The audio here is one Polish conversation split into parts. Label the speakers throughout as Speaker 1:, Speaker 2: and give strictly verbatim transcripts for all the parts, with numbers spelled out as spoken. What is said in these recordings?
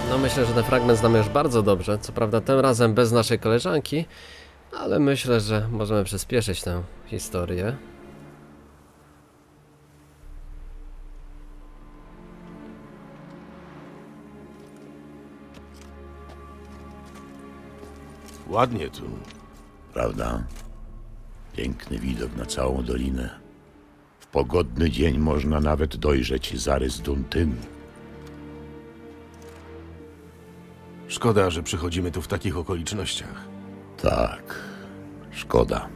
Speaker 1: No myślę, że ten fragment znamy już bardzo dobrze. Co prawda tym razem bez naszej koleżanki, ale myślę, że możemy przyspieszyć tę historię.
Speaker 2: Ładnie tu.
Speaker 3: Prawda? Piękny widok na całą dolinę. W pogodny dzień można nawet dojrzeć zarys Duntynu.
Speaker 2: Szkoda, że przychodzimy tu w takich okolicznościach.
Speaker 3: Tak, szkoda.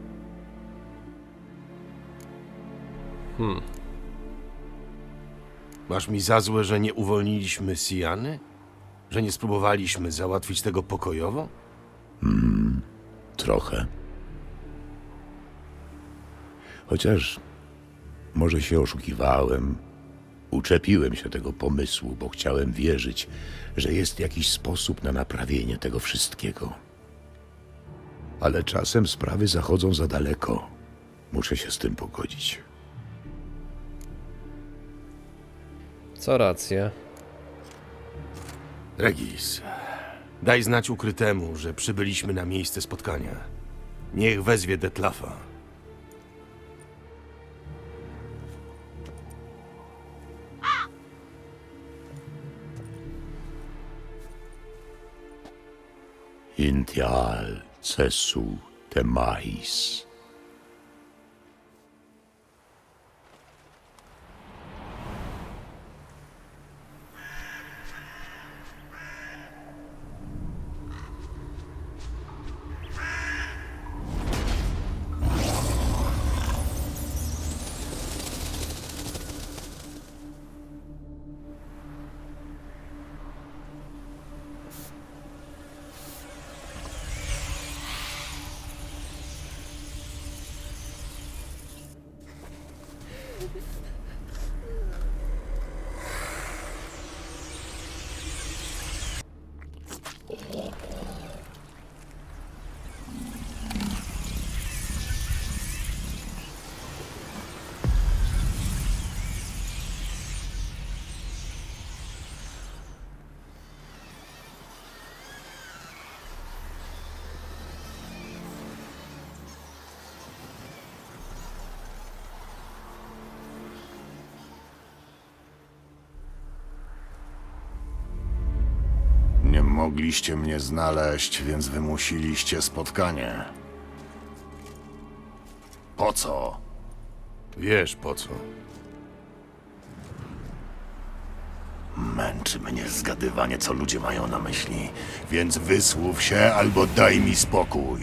Speaker 1: Hmm.
Speaker 2: Masz mi za złe, że nie uwolniliśmy Siany? Że nie spróbowaliśmy załatwić tego pokojowo?
Speaker 3: Hmm, trochę. Chociaż może się oszukiwałem. Uczepiłem się tego pomysłu, bo chciałem wierzyć, że jest jakiś sposób na naprawienie tego wszystkiego. Ale czasem sprawy zachodzą za daleko. Muszę się z tym pogodzić.
Speaker 1: Co racja.
Speaker 2: Regis, daj znać ukrytemu, że przybyliśmy na miejsce spotkania. Niech wezwie Detlafa.
Speaker 3: Intial cesu temais.
Speaker 4: Nie mogliście mnie znaleźć, więc wymusiliście spotkanie. Po co?
Speaker 2: Wiesz po co.
Speaker 4: Męczy mnie zgadywanie, co ludzie mają na myśli, więc wysłów się albo daj mi spokój.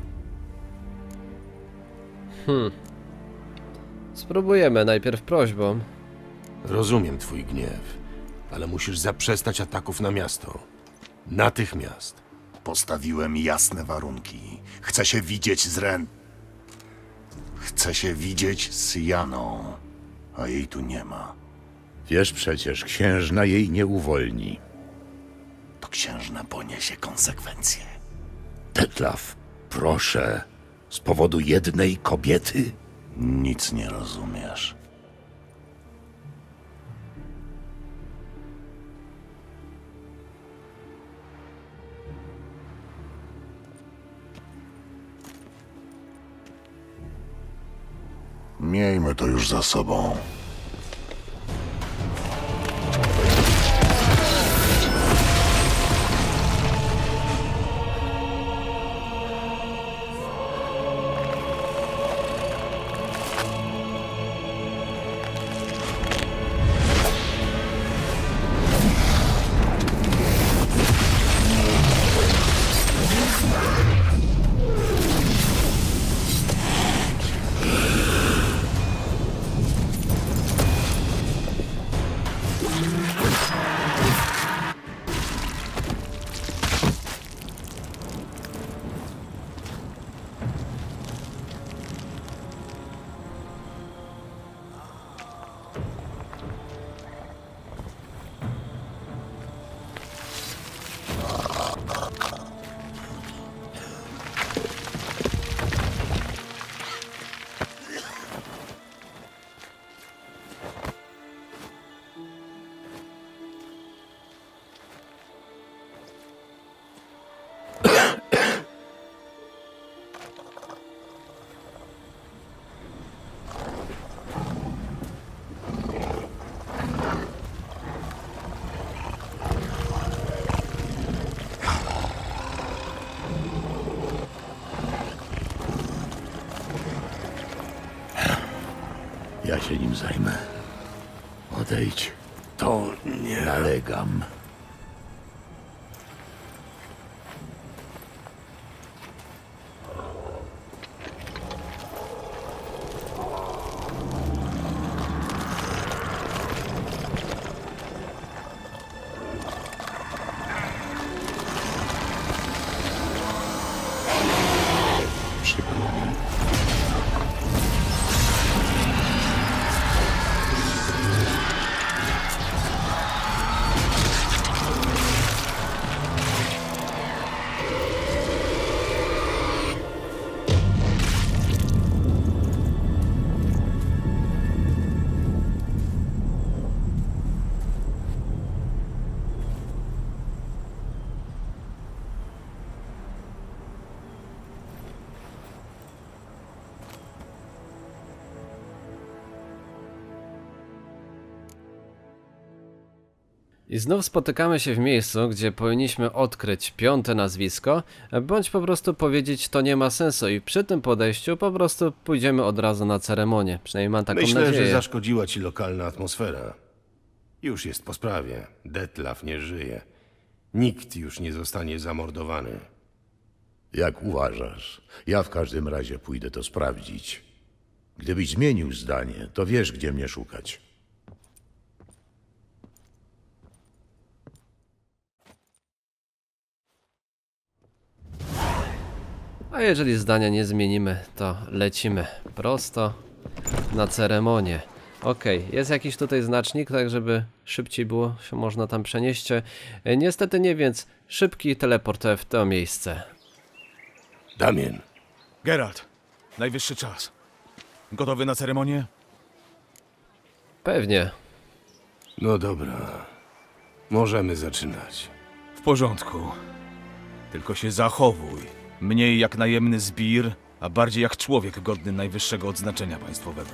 Speaker 1: Hmm. Spróbujemy najpierw prośbą.
Speaker 2: Rozumiem twój gniew, ale musisz zaprzestać ataków na miasto. Natychmiast.
Speaker 4: Postawiłem jasne warunki. Chcę się widzieć z Ren... Chcę się widzieć z Janą, a jej tu nie ma.
Speaker 3: Wiesz przecież, księżna jej nie uwolni.
Speaker 4: To księżna poniesie konsekwencje.
Speaker 3: Detlaf, proszę, z powodu jednej kobiety?
Speaker 4: Nic nie rozumiesz. Miejmy to już za sobą.
Speaker 3: się nim zajmę. Odejdź.
Speaker 2: To nie...
Speaker 3: Nalegam. Przykro mi.
Speaker 1: I znów spotykamy się w miejscu, gdzie powinniśmy odkryć piąte nazwisko, bądź po prostu powiedzieć, to nie ma sensu, i przy tym podejściu po prostu pójdziemy od razu na ceremonię. Przynajmniej mam taką
Speaker 2: Myślę,
Speaker 1: nadzieję.
Speaker 2: że zaszkodziła ci lokalna atmosfera. Już jest po sprawie. Detlaf nie żyje. Nikt już nie zostanie zamordowany.
Speaker 3: Jak uważasz? Ja w każdym razie pójdę to sprawdzić. Gdybyś zmienił zdanie, to wiesz, gdzie mnie szukać.
Speaker 1: A jeżeli zdania nie zmienimy, to lecimy prosto na ceremonię. Okej, okay, jest jakiś tutaj znacznik, tak żeby szybciej było się można tam przenieść. E, niestety nie, więc szybki teleport w to miejsce.
Speaker 2: Damien,
Speaker 5: Geralt, najwyższy czas. Gotowy na ceremonię?
Speaker 1: Pewnie.
Speaker 2: no dobra. Możemy zaczynać.
Speaker 5: W porządku. Tylko się zachowuj. Mniej jak najemny zbir, a bardziej jak człowiek godny najwyższego odznaczenia państwowego.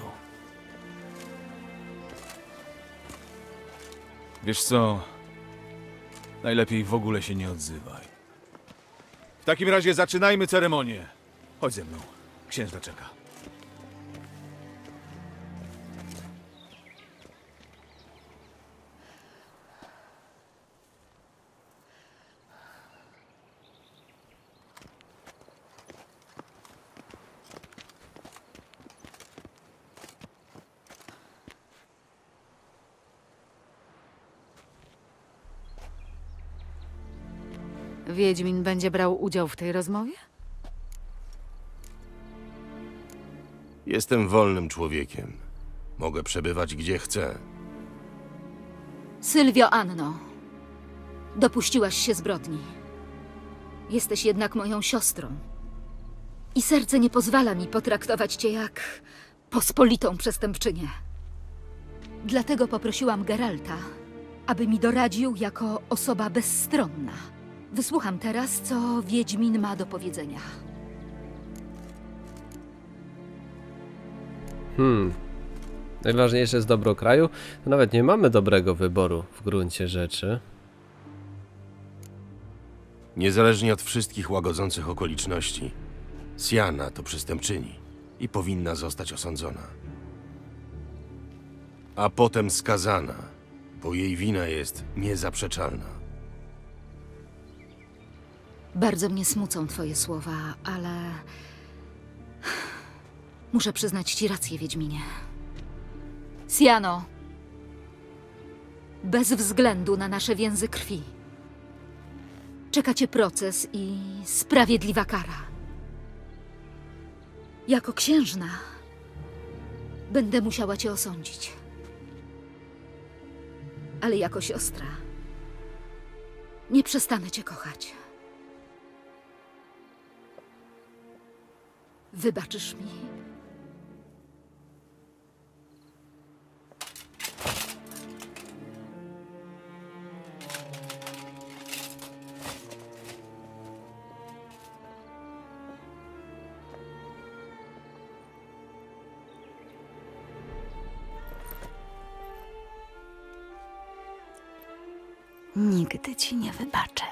Speaker 5: Wiesz co? Najlepiej w ogóle się nie odzywaj. W takim razie zaczynajmy ceremonię. Chodź ze mną. Księżna czeka.
Speaker 6: Wiedźmin będzie brał udział w tej rozmowie?
Speaker 2: Jestem wolnym człowiekiem. Mogę przebywać gdzie chcę.
Speaker 6: Sylwio Anno, dopuściłaś się zbrodni. Jesteś jednak moją siostrą. I serce nie pozwala mi potraktować cię jak pospolitą przestępczynię. Dlatego poprosiłam Geralta, aby mi doradził jako osoba bezstronna. Wysłucham teraz, co Wiedźmin ma do powiedzenia.
Speaker 1: Hmm. Najważniejsze jest dobro kraju. To nawet nie mamy dobrego wyboru w gruncie rzeczy.
Speaker 2: Niezależnie od wszystkich łagodzących okoliczności, Siana to przestępczyni i powinna zostać osądzona. A potem skazana, bo jej wina jest niezaprzeczalna.
Speaker 6: Bardzo mnie smucą twoje słowa, ale... muszę przyznać ci rację, Wiedźminie. Siano, bez względu na nasze więzy krwi, czeka cię proces i sprawiedliwa kara. Jako księżna będę musiała cię osądzić. Ale jako siostra nie przestanę cię kochać. Wybaczysz mi?
Speaker 7: Nigdy ci nie wybaczę.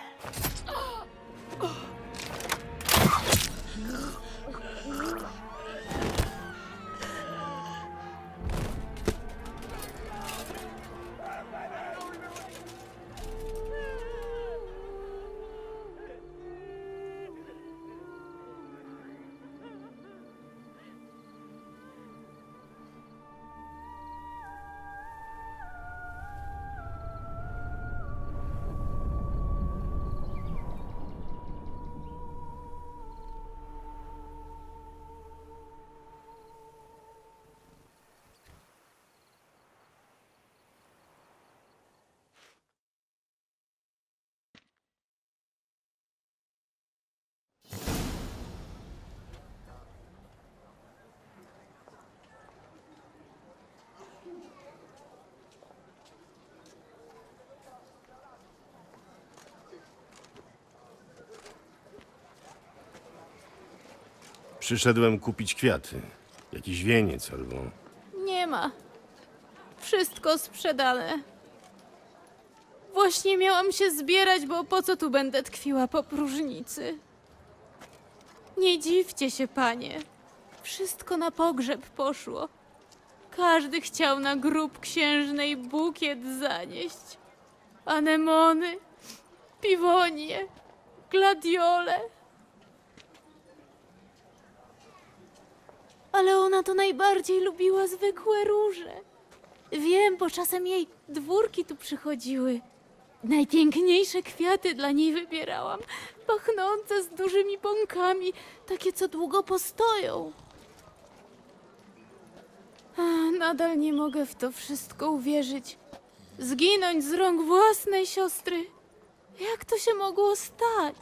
Speaker 2: Przyszedłem kupić kwiaty. Jakiś wieniec albo...
Speaker 8: Nie ma. Wszystko sprzedane. Właśnie miałam się zbierać, bo po co tu będę tkwiła po próżnicy? Nie dziwcie się, panie. Wszystko na pogrzeb poszło. Każdy chciał na grób księżnej bukiet zanieść. Anemony, piwonie, gladiole. Ale ona to najbardziej lubiła zwykłe róże. Wiem, bo czasem jej dwórki tu przychodziły. Najpiękniejsze kwiaty dla niej wybierałam. Pachnące z dużymi bąkami, takie co długo postoją. A, nadal nie mogę w to wszystko uwierzyć. Zginąć z rąk własnej siostry. Jak to się mogło stać?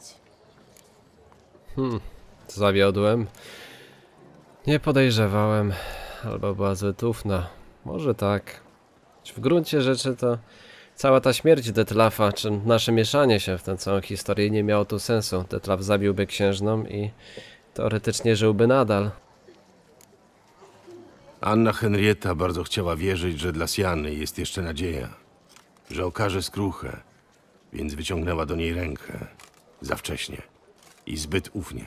Speaker 1: Hmm, zawiodłem. Nie podejrzewałem. Albo była zbyt ufna. Może tak. W gruncie rzeczy to cała ta śmierć Detlafa, czy nasze mieszanie się w tę całą historię nie miało tu sensu. Detlaf zabiłby księżną i teoretycznie żyłby nadal.
Speaker 2: Anna Henrietta bardzo chciała wierzyć, że dla Siany jest jeszcze nadzieja. Że okaże skruchę, więc wyciągnęła do niej rękę. Za wcześnie. I zbyt ufnie.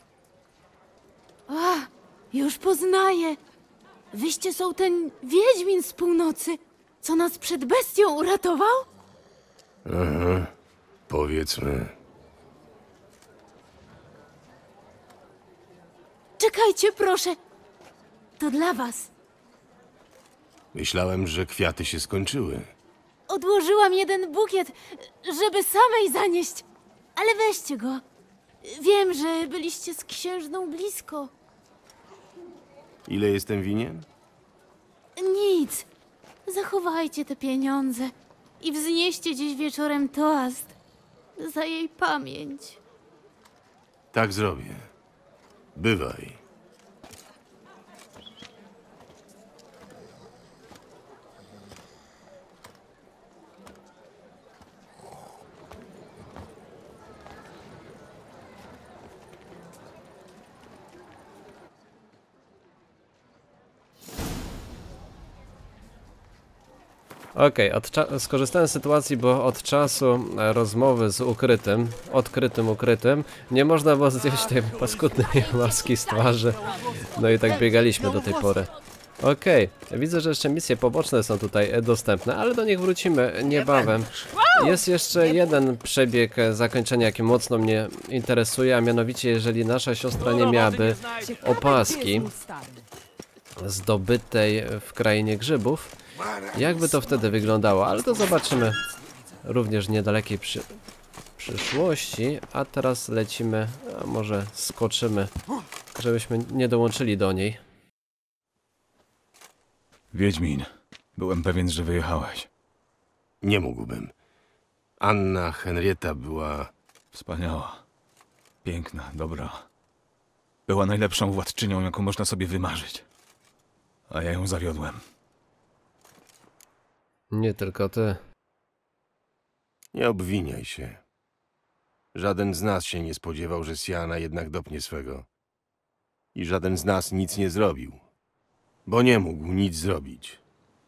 Speaker 8: A, już poznaję. Wyście są ten wiedźmin z północy, co nas przed bestią uratował?
Speaker 2: Aha, powiedzmy.
Speaker 8: Czekajcie, proszę. To dla was.
Speaker 2: Myślałem, że kwiaty się skończyły.
Speaker 8: Odłożyłam jeden bukiet, żeby samej zanieść. Ale weźcie go. Wiem, że byliście z księżną blisko.
Speaker 2: Ile jestem winien?
Speaker 8: Nic. Zachowajcie te pieniądze i wznieście dziś wieczorem toast za jej pamięć.
Speaker 2: Tak zrobię. Bywaj.
Speaker 1: Okej, okay, skorzystałem z sytuacji, bo od czasu rozmowy z ukrytym, odkrytym ukrytym, nie można było zdjąć tej paskudnej maski z twarzy. No i tak biegaliśmy do tej pory. Okej, okay. Widzę, że jeszcze misje poboczne są tutaj dostępne, ale do nich wrócimy niebawem. Jest jeszcze jeden przebieg zakończenia, jaki mocno mnie interesuje, a mianowicie jeżeli nasza siostra nie miałaby opaski zdobytej w krainie grzybów, jakby to wtedy wyglądało, ale to zobaczymy również w niedalekiej przy... przyszłości, a teraz lecimy, a może skoczymy, żebyśmy nie dołączyli do niej.
Speaker 5: Wiedźmin, byłem pewien, że wyjechałeś.
Speaker 2: Nie mógłbym. Anna Henrietta była...
Speaker 5: Wspaniała. Piękna, dobra. Była najlepszą władczynią, jaką można sobie wymarzyć. A ja ją zawiodłem.
Speaker 1: Nie tylko ty.
Speaker 2: Nie obwiniaj się. Żaden z nas się nie spodziewał, że Siana jednak dopnie swego. I żaden z nas nic nie zrobił. Bo nie mógł nic zrobić.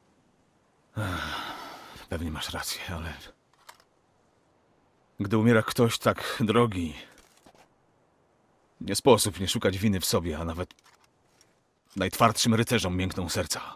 Speaker 5: Pewnie masz rację, ale... Gdy umiera ktoś tak drogi... Nie sposób nie szukać winy w sobie, a nawet... najtwardszym rycerzom miękną serca.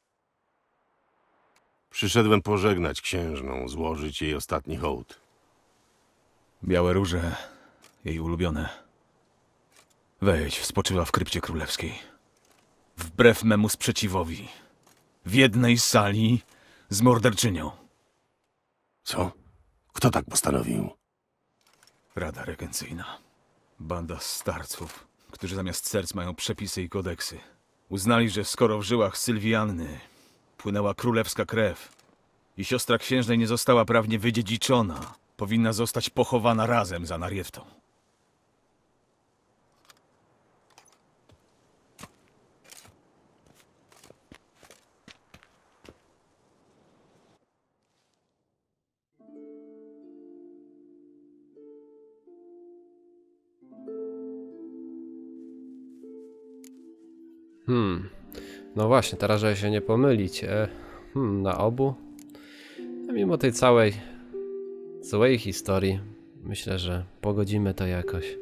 Speaker 2: Przyszedłem pożegnać księżną, złożyć jej ostatni hołd.
Speaker 5: Białe róże, jej ulubione. Wejdź, spoczywa w krypcie królewskiej. Wbrew memu sprzeciwowi. W jednej sali z morderczynią.
Speaker 2: Co? Kto tak postanowił?
Speaker 5: Rada regencyjna. Banda starców, którzy zamiast serc mają przepisy i kodeksy. Uznali, że skoro w żyłach Sylwianny płynęła królewska krew i siostra księżnej nie została prawnie wydziedziczona, powinna zostać pochowana razem z Anarietą.
Speaker 1: Hmm. No właśnie, teraz żeby się nie pomylić. E, hmm, na obu. Mimo tej całej złej historii, myślę, że pogodzimy to jakoś.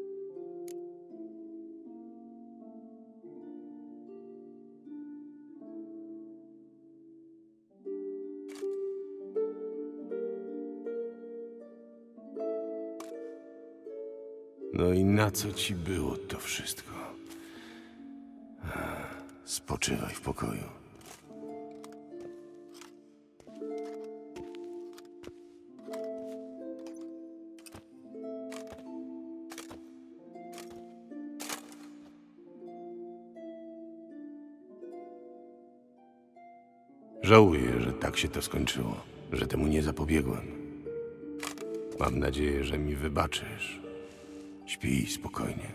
Speaker 2: No i na co ci było to wszystko? Spoczywaj w pokoju. Żałuję, że tak się to skończyło, że temu nie zapobiegłem. Mam nadzieję, że mi wybaczysz. Śpij spokojnie.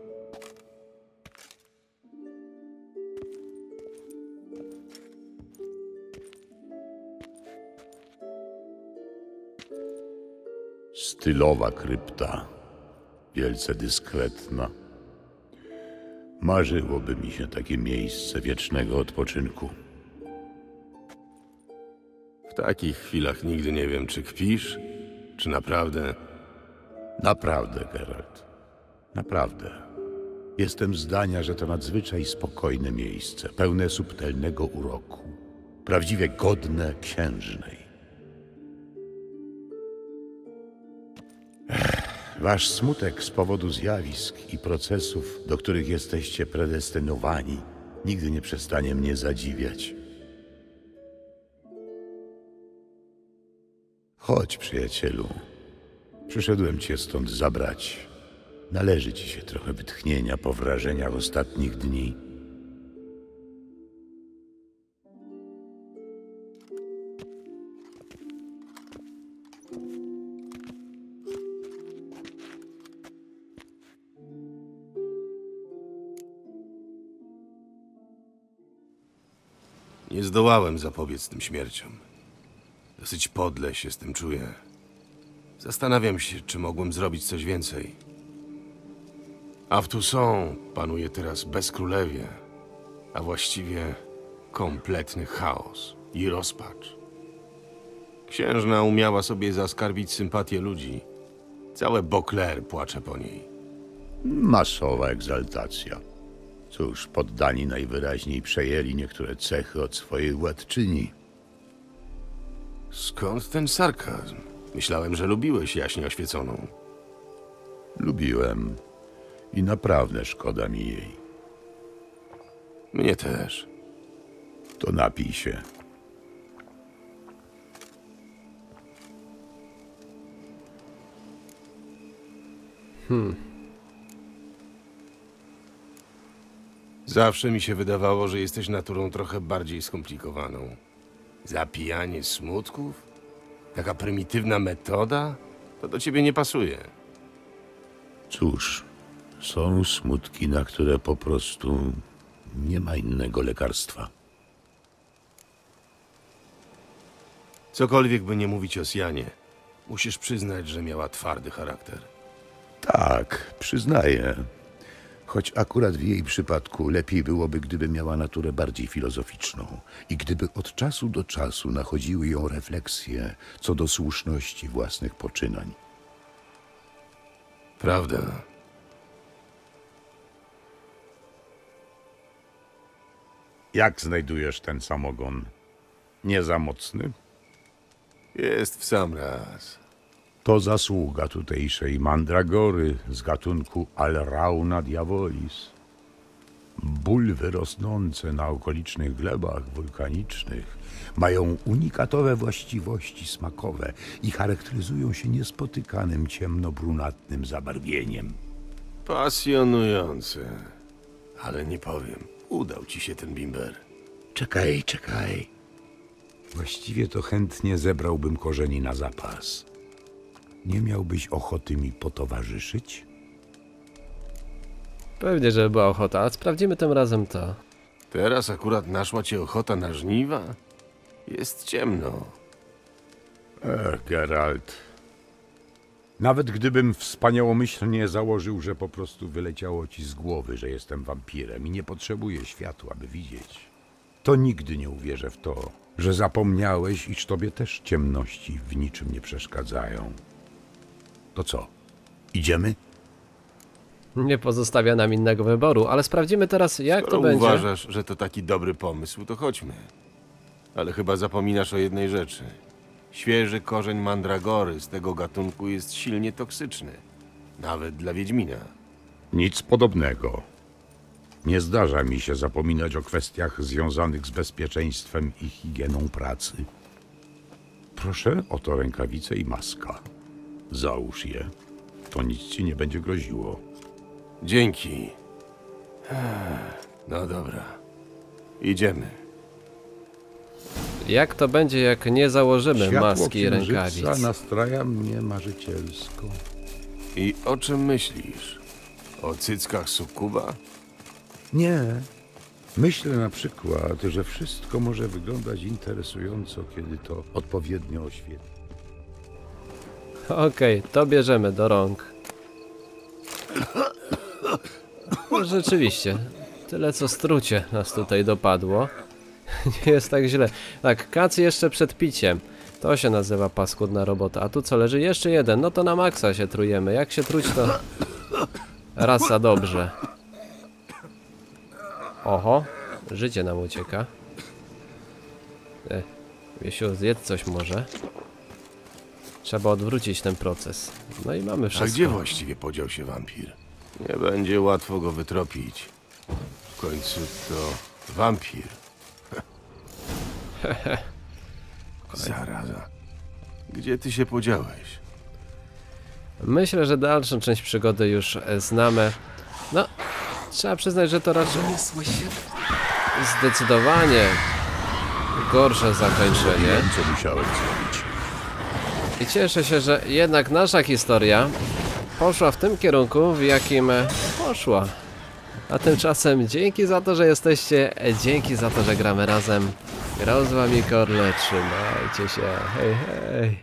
Speaker 3: Stylowa krypta, wielce dyskretna. Marzyłoby mi się takie miejsce wiecznego odpoczynku.
Speaker 2: W takich chwilach nigdy nie wiem, czy kpisz, czy naprawdę...
Speaker 3: Naprawdę, Geralt. Naprawdę. Jestem zdania, że to nadzwyczaj spokojne miejsce, pełne subtelnego uroku. Prawdziwie godne księżnej. Ech, wasz smutek z powodu zjawisk i procesów, do których jesteście predestynowani, nigdy nie przestanie mnie zadziwiać. Chodź, przyjacielu. Przyszedłem cię stąd zabrać. Należy ci się trochę wytchnienia po wrażeniach ostatnich dni.
Speaker 2: Nie zdołałem zapobiec tym śmierciom. Dosyć podle się z tym czuję. Zastanawiam się, czy mogłem zrobić coś więcej. A w Toussaint panuje teraz bezkrólewie, a właściwie kompletny chaos i rozpacz. Księżna umiała sobie zaskarbić sympatię ludzi. Całe Beauclair płacze po niej.
Speaker 3: Masowa egzaltacja. Cóż, poddani najwyraźniej przejęli niektóre cechy od swojej władczyni.
Speaker 2: Skąd ten sarkazm? Myślałem, że lubiłeś jaśnie oświeconą.
Speaker 3: Lubiłem i naprawdę szkoda mi jej.
Speaker 2: Mnie też.
Speaker 3: To napij się.
Speaker 1: Hmm.
Speaker 2: Zawsze mi się wydawało, że jesteś naturą trochę bardziej skomplikowaną. Zapijanie smutków? Taka prymitywna metoda? To do ciebie nie pasuje.
Speaker 3: Cóż, są smutki, na które po prostu nie ma innego lekarstwa.
Speaker 2: Cokolwiek by nie mówić o Sianie, musisz przyznać, że miała twardy charakter.
Speaker 3: Tak, przyznaję. Choć akurat w jej przypadku lepiej byłoby, gdyby miała naturę bardziej filozoficzną i gdyby od czasu do czasu nachodziły ją refleksje co do słuszności własnych poczynań.
Speaker 2: Prawda.
Speaker 3: Jak znajdujesz ten samogon? Nie za mocny?
Speaker 2: Jest w sam raz.
Speaker 3: To zasługa tutejszej mandragory z gatunku Alrauna diabolis. Bulwy rosnące na okolicznych glebach wulkanicznych mają unikatowe właściwości smakowe i charakteryzują się niespotykanym ciemnobrunatnym zabarwieniem.
Speaker 2: Pasjonujące. Ale nie powiem, udał ci się ten bimber.
Speaker 3: Czekaj, czekaj. Właściwie to chętnie zebrałbym korzeni na zapas. Nie miałbyś ochoty mi potowarzyszyć?
Speaker 1: Pewnie, że była ochota, a sprawdzimy tym razem to.
Speaker 2: Teraz akurat naszła cię ochota na żniwa? Jest ciemno.
Speaker 3: Ech, Geralt. Nawet gdybym wspaniałomyślnie założył, że po prostu wyleciało ci z głowy, że jestem wampirem i nie potrzebuję światła, by widzieć, to nigdy nie uwierzę w to, że zapomniałeś, iż tobie też ciemności w niczym nie przeszkadzają. To co? Idziemy?
Speaker 1: Nie pozostawia nam innego wyboru, ale sprawdzimy teraz, jak
Speaker 2: Skoro
Speaker 1: to będzie.
Speaker 2: uważasz, że to taki dobry pomysł, to chodźmy. Ale chyba zapominasz o jednej rzeczy. Świeży korzeń mandragory z tego gatunku jest silnie toksyczny. Nawet dla wiedźmina.
Speaker 3: Nic podobnego. Nie zdarza mi się zapominać o kwestiach związanych z bezpieczeństwem i higieną pracy. Proszę, oto rękawice i maska. Załóż je. To nic ci nie będzie groziło.
Speaker 2: Dzięki. No dobra. Idziemy.
Speaker 1: Jak to będzie, jak nie założymy
Speaker 3: Światło
Speaker 1: maski i
Speaker 3: księżyca
Speaker 1: rękawic?
Speaker 3: nastraja mnie marzycielsko.
Speaker 2: I o czym myślisz? O cyckach sukuba?
Speaker 3: Nie. Myślę na przykład, że wszystko może wyglądać interesująco, kiedy to odpowiednio oświetli.
Speaker 1: Okej, to bierzemy do rąk. No, rzeczywiście, tyle co strucie nas tutaj dopadło. Nie jest tak źle. Tak, kac jeszcze przed piciem. To się nazywa paskudna robota. A tu co leży? Jeszcze jeden. No to na maksa się trujemy. Jak się truć, to raz za dobrze. Oho, życie nam ucieka. E, Wiesiu, zjedz coś może. Trzeba odwrócić ten proces. No i mamy
Speaker 2: A
Speaker 1: wszystko.
Speaker 2: gdzie właściwie podział się wampir? Nie będzie łatwo go wytropić. W końcu to wampir. Zaraza. Gdzie ty się podziałeś?
Speaker 1: Myślę, że dalszą część przygody już e, znamy. No, trzeba przyznać, że to raczej zdecydowanie gorsze zakończenie.
Speaker 3: Wiem, co musiałem zrobić.
Speaker 1: I cieszę się, że jednak nasza historia poszła w tym kierunku, w jakim e, poszła. A tymczasem dzięki za to, że jesteście, e, dzięki za to, że gramy razem. Grał z wami Korle, trzymajcie się, hej hej.